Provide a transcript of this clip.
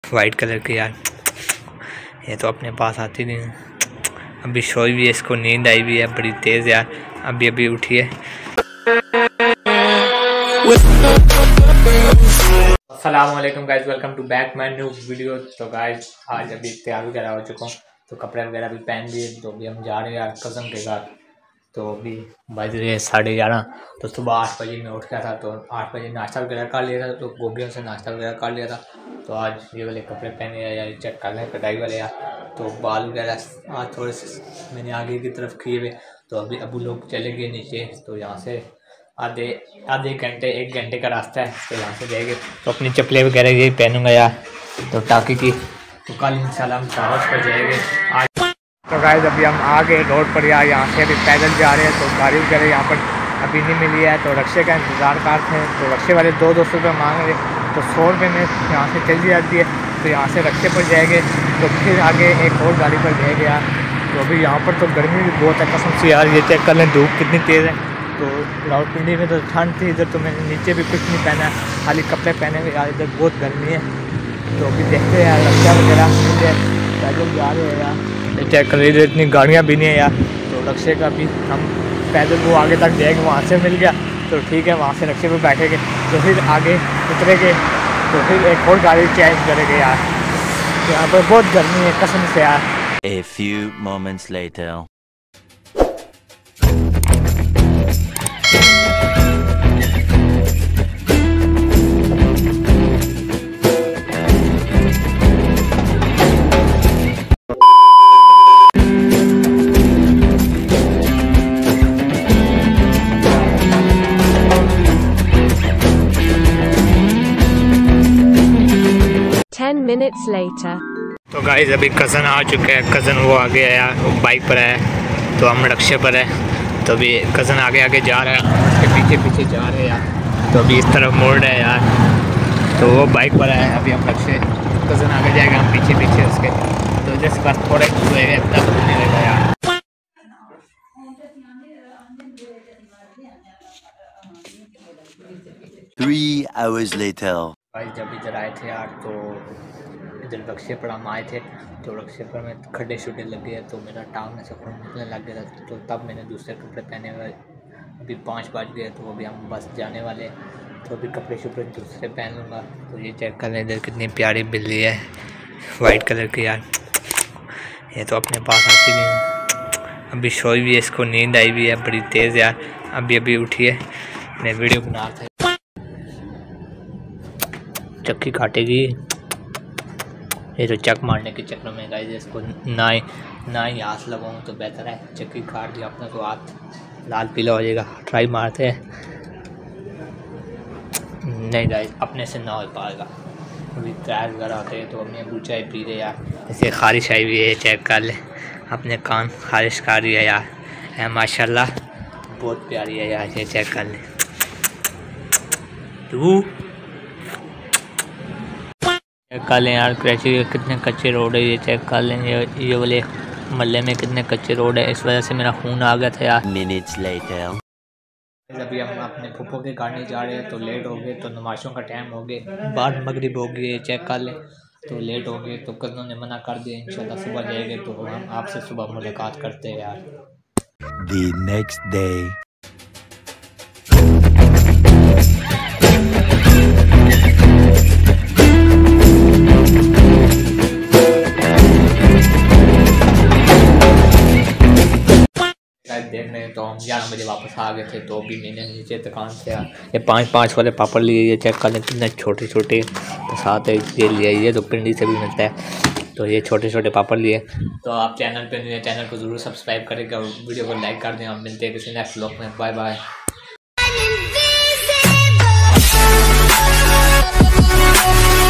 White colour की यार, ये तो अपने पास आती नहीं। अभी सोई भी है, इसको नींद आई भी है बड़ी तेज़ यार, अभी अभी उठी है। अस्सलाम वालेकुम guys, welcome to back my new video. तो गाइस आज अभी तैयार वगैरह हो चुका हूँ, तो कपड़े वगैरह भी पहन लिए। तो अभी हम जा रहे हैं यार कज़न के घर। तो अभी बज रहे हैं 11:30। तो सुबह 8 बजे मैं उठ गया था, तो 8 बजे नाश्ता वगैरह कर लिया था, तो गोगियों से नाश्ता वगैरह कर लिया था। तो आज ये वाले कपड़े पहने यार, चेक कर लें कटाई वाले यार। तो बाल वगैरह आज थोड़े से मैंने आगे की तरफ किए हुए। तो अभी अबू लोग चले गए नीचे, तो यहाँ से आधे घंटे 1 घंटे का रास्ता है, तो यहाँ से जाएंगे। तो अपनी चप्पलें वगैरह यही पहनूंगा यार, तो ताकि की तो कल इंशाल्लाह हम साहस पर जाएंगे आज। तो गाइस अभी हम आ गए रोड पर यार, यहाँ से अभी पैदल जा रहे हैं। तो गाड़ी वगैरह यहाँ पर अभी नहीं मिली है, तो रक्शे का इंतज़ार करते हैं। तो रक्शे वाले 200 रुपये मांग रहे, तो 100 रुपये में यहाँ से चल जाती है। तो यहाँ से रक्शे पर जाएंगे, तो फिर आगे एक और गाड़ी पर जाएंगे यार। तो अभी यहाँ पर तो गर्मी भी बहुत है कसम से यार, ये चेक कर लें धूप कितनी तेज़ है। तो रावलपिंडी में तो ठंड थी, इधर तो मैंने नीचे भी कुछ नहीं पहना है, खाली कपड़े पहने हुए यार। इधर बहुत गर्मी है, तो अभी देखते हैं यार रक्षा वगैरह पैदल जा रहे हैं यार। चेक कर लीजिए इतनी गाड़ियाँ भी नहीं है यार। तो रक्शे का भी हम पैदल वो आगे तक जाएंगे, वहाँ से मिल गया तो ठीक है, वहाँ से रक्शे पर बैठेंगे, तो फिर आगे उतरेंगे, तो फिर एक और गाड़ी चेंज करेंगे यार। तो यहाँ पर बहुत गर्मी है कसम से यार। A few moments later. 10 minutes later. तो गाइस अभी कज़न आ चुका है, कज़न वो आ गया यार, वो बाइक पर है, तो हम रक्शे पर है। तो अभी कज़न आगे आगे जा रहा है, उसके पीछे पीछे जा रहे हैं यार। तो अभी इस तरफ मोड़ रहे हैं यार, तो वो बाइक पर है, अभी हम रक्शे, कज़न आगे जाएगा, हम पीछे पीछे उसके। तो जैसे बस थोड़े हुए तब नहीं रहेगा यार। 3 hours later. भाई जब इधर आए थे यार, तो इधर रक्शे पर हम आए थे, तो रक्शे पर में खड्डे शुड्डे लग गए, तो मेरा टांग में से खून निकलने लग गया था। तो तब मैंने दूसरे कपड़े पहने हुए। अभी 5 बज गए, तो अभी हम बस जाने वाले, तो अभी कपड़े शुपड़े दूसरे पहन लूँगा। तो ये चेक कर लें इधर कितनी प्यारी बिल्ली है, वाइट कलर की यार, ये तो अपने पास आती नहीं। अभी सोई भी है, इसको नींद आई भी है बड़ी तेज़ यार, अभी अभी उठी है। मैं वीडियो बना रहा था, चक्की काटेगी ये, तो चक मारने के चक्कर में गाइस इसको ना ही हाथ लगाऊँ तो बेहतर है। चक्की काट दिया अपना तो हाथ लाल पीला हो जाएगा। ट्राई मारते हैं, नहीं गाइस अपने से ना हो पाएगा। अभी टायर वगैरह होते हैं, तो अपनी अबू चाय पी रहे यार, जैसे खारिश आई हुई है, चेक कर ले अपने कान खारिश कर रही है यार, है माशाल्लाह बहुत प्यारी है यार, ये चेक कर ले तू। चेक कर लें यार कराची के कितने कच्चे रोड है, ये चेक कर लें, ये वाले मोहल्ले में कितने कच्चे रोड है, इस वजह से मेरा खून आ गया था यार। Minutes later. अभी हम अपने फूफो के घर नहीं जा रहे हैं, तो लेट हो गए, तो नमाज़ों का टाइम हो गया, बाद मगरिब हो गई, चेक कर लें, तो लेट हो गए। तो कज़नों ने मना कर दिया, इंशाल्लाह सुबह जाएंगे, तो हम आपसे सुबह मुलाकात करते हैं यार। The next day. देख रहे हैं, तो हम 11 बजे वापस आ गए थे। तो अभी मैंने नीचे दुकान से ये 5 वाले पापड़ लिए, ये चेक कर लें कितने छोटे छोटे, तो साथ ये लिए, ये तो पिंडी से भी मिलता है, तो ये छोटे छोटे पापड़ लिए। तो आप चैनल पे नहीं है, चैनल को ज़रूर सब्सक्राइब करेंगे और वीडियो को लाइक कर दें। हम मिलते हैं किसी नेक्स्ट व्लॉग में, बाय बाय।